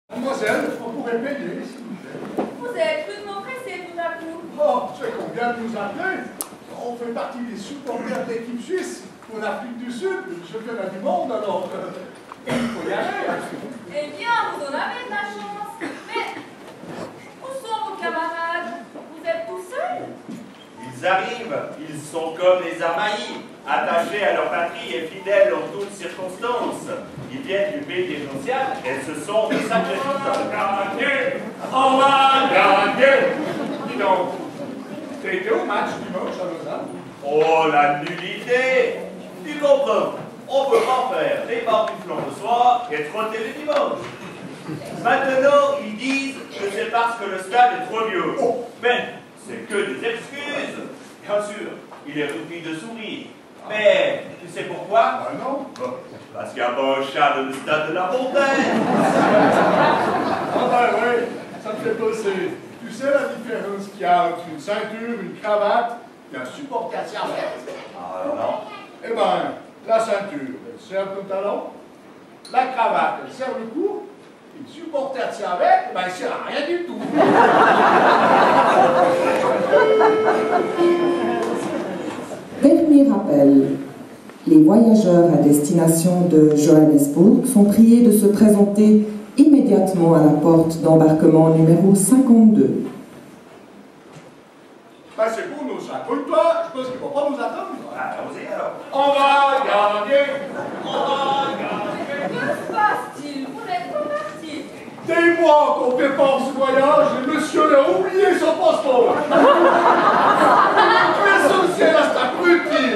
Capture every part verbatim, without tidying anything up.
Mademoiselle, on pourrait payer, s'il vous plaît. Vous êtes rudement pressé tout à coup. Oh, c'est qu'on vient de nous appeler. On fait partie des supporters de l'équipe suisse pour l'Afrique du Sud, le championnat du monde, alors euh, il faut y aller. Eh bien, vous en avez de la chance. Mais où sont vos camarades? Vous êtes tout seul? Ils arrivent, ils sont comme les Armaïs, attachés à leur patrie et fidèles en toutes circonstances. Ils viennent du pays des Nociades et ce sont de sacrificateurs. Gagné! On va gagner! Dis donc, t'as été au match dimanche à Lausanne? Oh, la nullité! Tu comprends, on peut pas faire les barbufflons le soir et trotter le dimanche. Maintenant, ils disent que c'est parce que le stade est trop vieux. Oh, mais c'est que des excuses. Bien sûr, il est rempli de sourire. Mais tu sais pourquoi? Ah non? Bon, parce qu'il n'y a pas un chat dans le stade de la Fontaine. Ah ben oui, ça me fait penser. Tu sais la différence qu'il y a entre une ceinture, une cravate et un support à serviette? Ah non. Eh ben, la ceinture, elle sert le pantalon. La cravate, elle sert le cou. Et le support à serviette, ben, il sert à rien du tout. Dernier rappel. Les voyageurs à destination de Johannesburg sont priés de se présenter immédiatement à la porte d'embarquement numéro cinquante-deux. Ben, c'est pour nous, ça. Pour toi, je pense qu'ils ne vont pas nous attendre. Allons-y alors. On va gagner! On va gagner! Que se passe-t-il? Vous n'êtes pas parti. Des mois qu'on prépare ce voyage et monsieur a oublié son passeport! L'essentiel à cet abruti!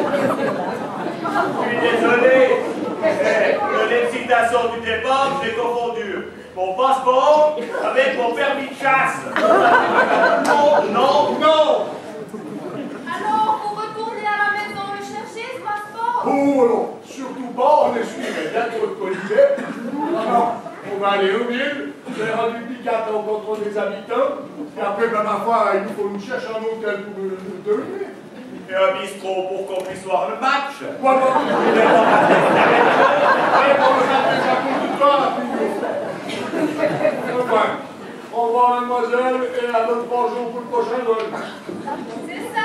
Je suis désolé, mais pour l'excitation du départ, j'ai confondu mon passeport avec mon permis de chasse. Non, non, non. Alors, vous retournez à la maison et cherchez ce passeport? Oh non, surtout pas, on essuie bien trop de policiers. Non, on va aller au ville, faire un duplicate en contrôle des habitants, et après, ben, ma foi, il nous faut nous chercher un hôtel pour nous dominer. Et un bistrot pour qu'on puisse voir le match. Moi, moi, je vais pas allez, pour me faire des chapeaux de toi, enfin, au revoir, mademoiselle, et à notre bonjour pour le prochain vol. C'est ça.